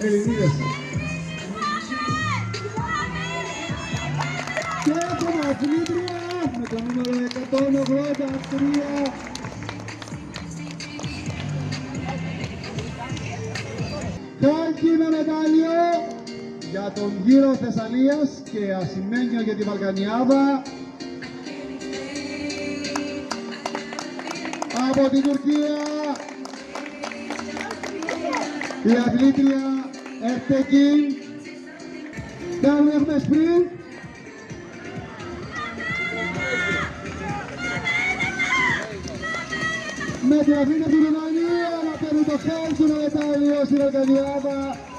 Ελληνίδες. Και έχουμε αθλήτρια με το νούμερο 183. Κόκκινο μετάλλιο για τον γύρο Θεσσαλίας και ασημένιο για τη Βαλκανιάδα. Από την Τουρκία η αθλήτρια Ερτεκίν. Έχουμε σπριν. Με την αθλήτρια του Ρουμανία να παίρνει το χάλκινο μετάλλιο στη Βαλκανιάδα.